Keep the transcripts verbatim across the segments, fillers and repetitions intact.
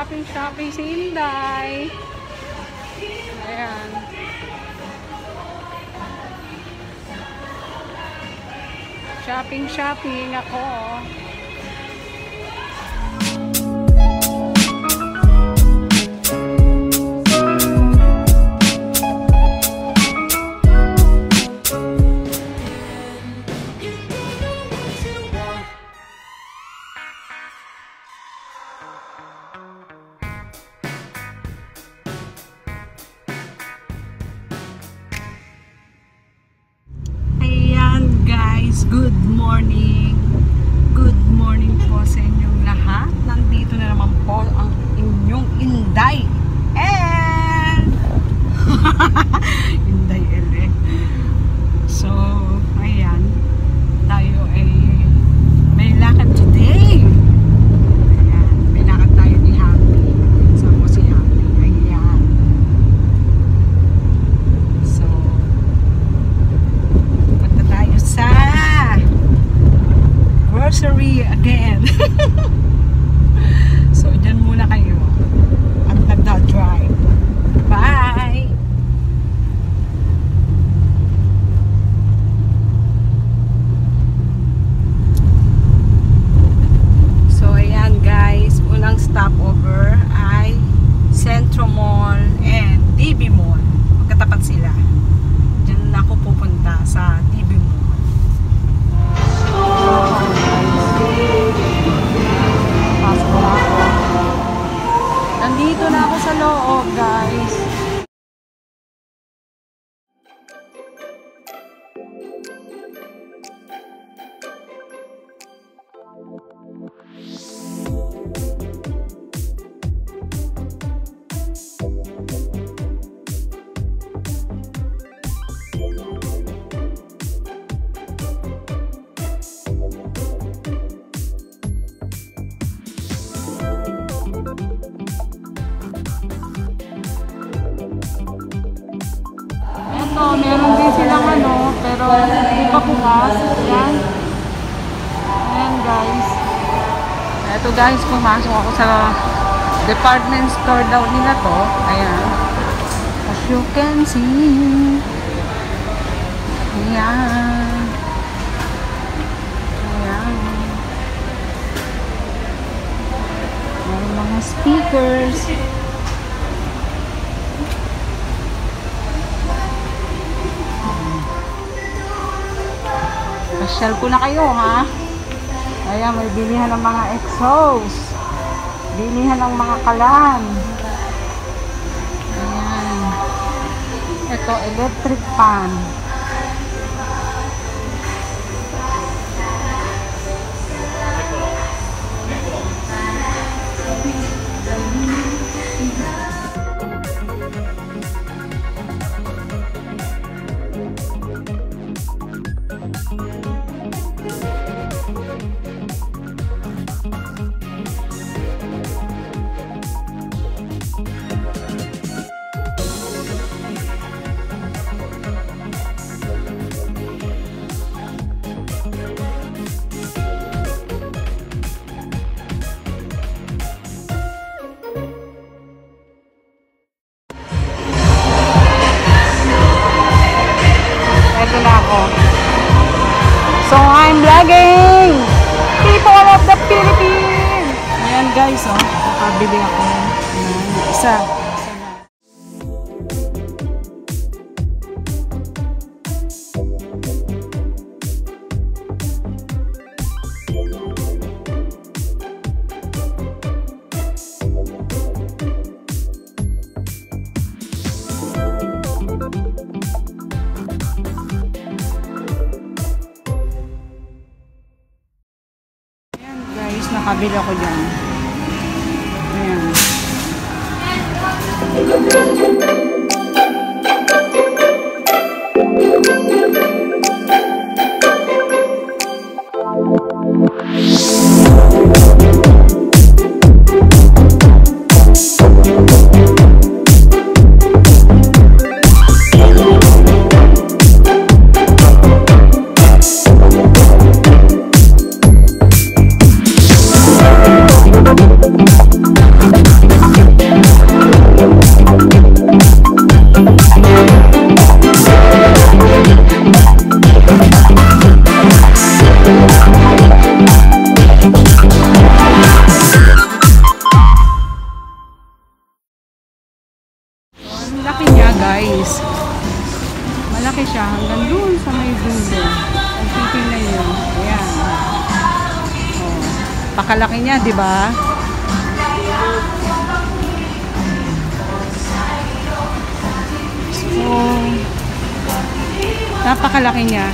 shopping shopping si Inday. Ayan. Shopping shopping ako. Good morning. Good morning po sa inyong lahat. Nandito na naman po ang inyong Inday. And Inday Ele. So, ayan. Tayo ay may lakad today. Ayan. May lakad tayo ni Happy. Sama si Happy. Ayan. So, punta tayo sa grocery again. So, dyan muna kayo at nagda-drive. Bye! So, ayan guys. Unang stopover ay Centro Mall and D B Mall. Magkatapat sila. Dyan ako pupunta sa D B Mall. Nandito na ako sa loob, guys. Ito, meron din silang ano, pero hindi pa bukas. Ayan. Ayan guys. Ito guys, pumasok ako sa department store daw nila to. Ayan. As you can see. Ayan. Ayan. May mga speakers. Pasyal ko na kayo, ha? Ayan, may bilihan ng mga exhaust. Bilihan ng mga kalan. Ayan. Ito, electric fan. So I'm vlogging people of the Philippines. Ayan guys, oh, nakabili ako ng isa. Nakabili ako dyan. Ayan. niya, di ba? So, napakalaki niya.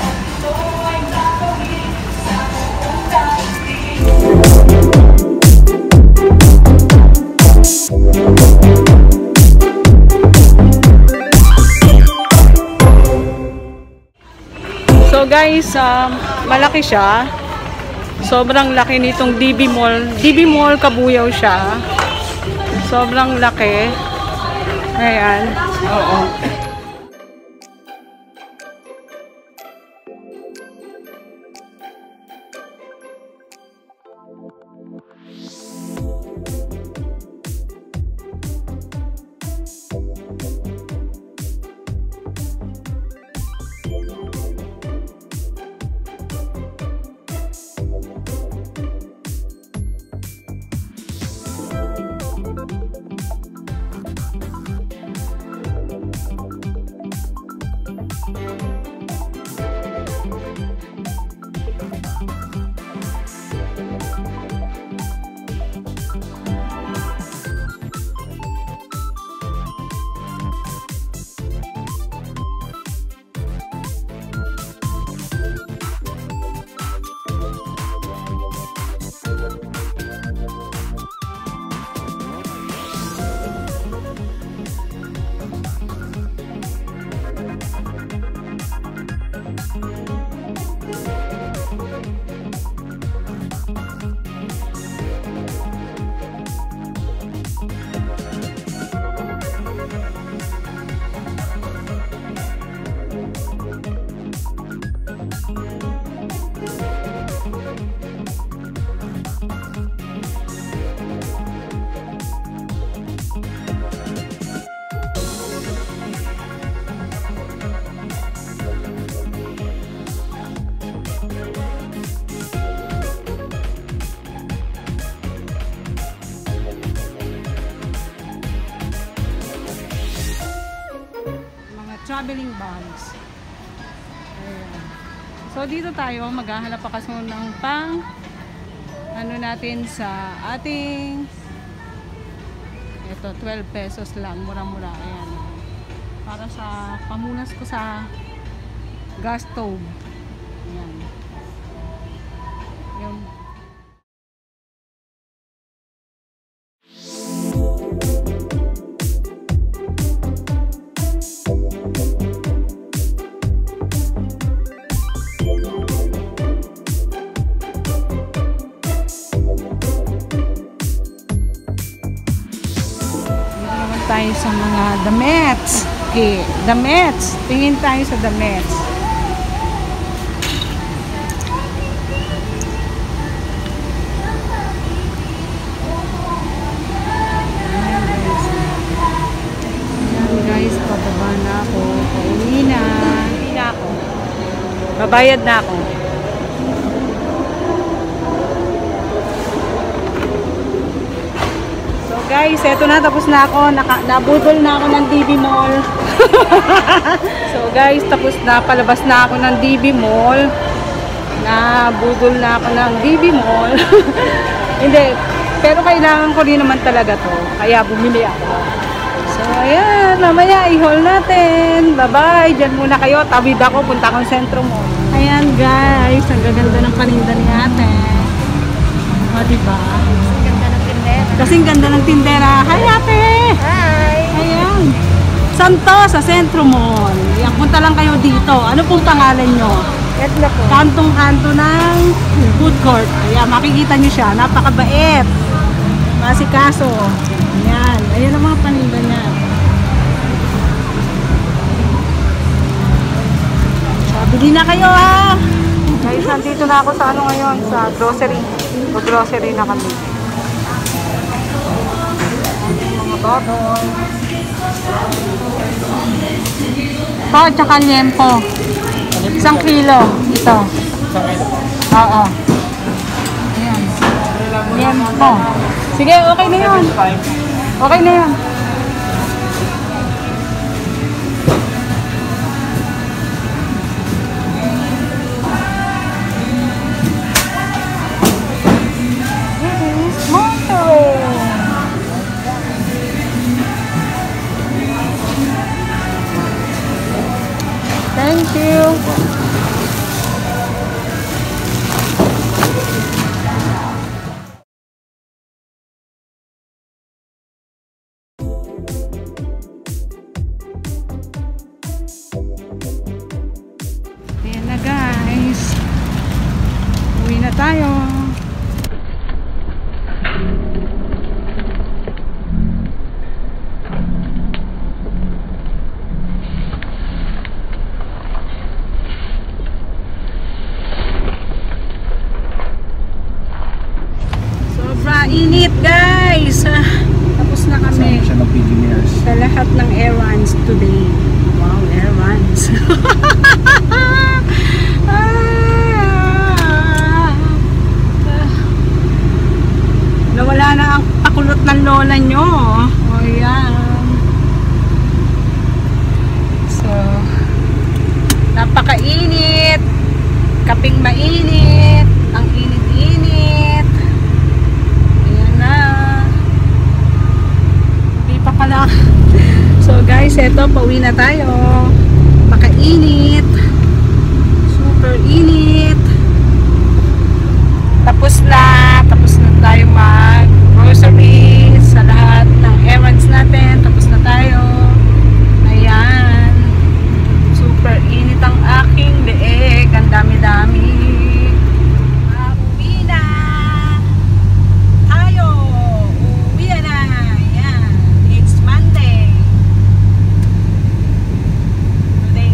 So guys, um, malaki siya. Sobrang laki nitong D B Mall. D B Mall Kabuyaw siya. Sobrang laki. Ayan. Oo. Traveling bags. Ayan. So dito tayo maghahanap pa kasi ng pang ano natin sa ating ito twelve pesos lang, mura-mura. Ayan. Para sa pamunas ko sa gas stove. Ayan. Yung tayo sa mga damets. Okay, damets. Tingin tayo sa damets. Ayan guys, pababa na ako. Pauwi na. Pauwi na ako. Babayad na ako. Guys, eto na, tapos na ako. Naka, nabudol na ako ng D B Mall. So guys, tapos na, palabas na ako ng D B Mall. Nabudol na ako ng D B Mall. Hindi, pero kailangan ko rin naman talaga to. Kaya bumili ako. So ayan, mamaya i-haul natin. Bye-bye, dyan muna kayo. Tawid ako, punta akong sentro mo. Ayan guys, ang gaganda ng paninda ni ate. O diba? Kasing ganda ng tindera. Hi ate! Hi! Ayan. Saan to? Sa Sentro Mall. Ayan, punta lang kayo dito. Ano pong pangalan nyo? Edna po. Kantong-kanto ng food court. Ayan, makikita nyo siya. Napakabait. Masikaso. Ayan. Ayan ang mga paninda niya. So, bili na kayo ha! Guys, nandito na ako sa ano ngayon? Sa grocery. Mag-grocery na kami. Bottle. Ito, tsaka liempo. Isang kilo. Ito. Oo. Ayan. Liempo. Sige, okay na yun. Okay na yun. tayo. Sobra init guys. Ah, tapos na kami siya ng P G Mirrors. sa lahat ng errands today. Wow, errands. Ah, nawala na ang pakulot ng lola nyo. O yan. So, napakainit. Kaping mainit. Ang init-init. Ayan na. Hindi pa pala. So guys, eto, pauwi na tayo. Makainit. Super init. Tapos na. Tapos na tayo mag grocery sa lahat ng errands natin. Tapos na tayo. Ayan. Super init ang aking leeg. Ang dami-dami. Uuwi na. Tayo. Uuwi na. Ayan. It's Monday. Today.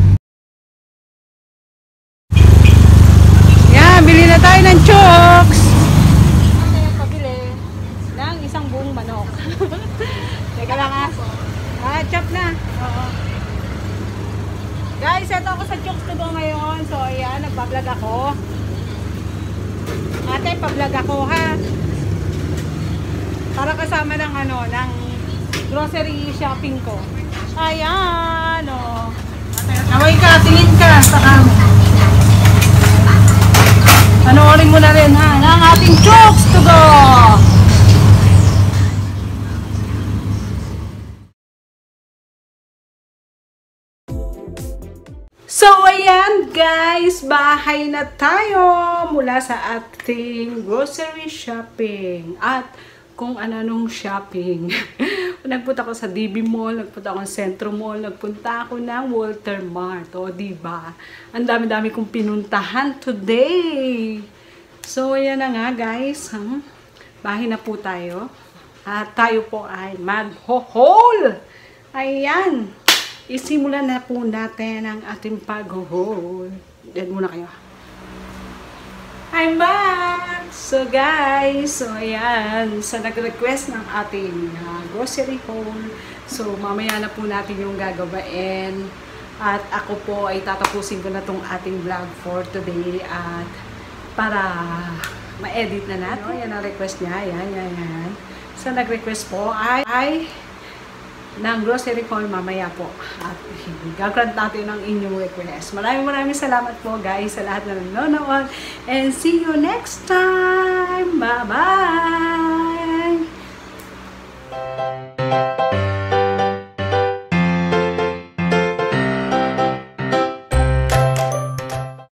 Yan. Bili na tayo ng chokes. Pabili ng isang buong manok. Teka lang ah. Ah, chop na. Oo. Guys, eto ako sa chokes to go ngayon. So, ayan, nagpa-vlog ako. Ate, pa-vlog ako ha. Para kasama ng ano, ng grocery shopping ko. Ayan, o. Naway ka, tingin ka sa cam. Panoorin mo na rin ha, ng ating chokes to go. So, ayan guys, bahay na tayo mula sa ating grocery shopping at kung ano-anong shopping. Nagpunta ako sa D B Mall, nagpunta ako sa Centro Mall, nagpunta ako ng Walter Mart. O, diba? Ang dami-dami kong pinuntahan today. So, ayan na nga guys. Hmm? Bahay na po tayo. At tayo po ay mag-haul. Ayan. Isimulan na po natin ang ating pag-haul. Diyan muna kayo. I'm back! So guys, so ayan, sa nag-request ng ating uh, grocery haul. So mamaya na po natin yung gagawain. At ako po ay tatapusin ko na tong ating vlog for today. At para ma-edit na natin. Yan ang request niya. Ayan, yan, yan. Sa nag-request po ay... ay ng grocery haul mamaya po. At gagrant natin ang inyong request. Maraming maraming salamat po guys sa lahat na nanonood. And see you next time. Bye-bye!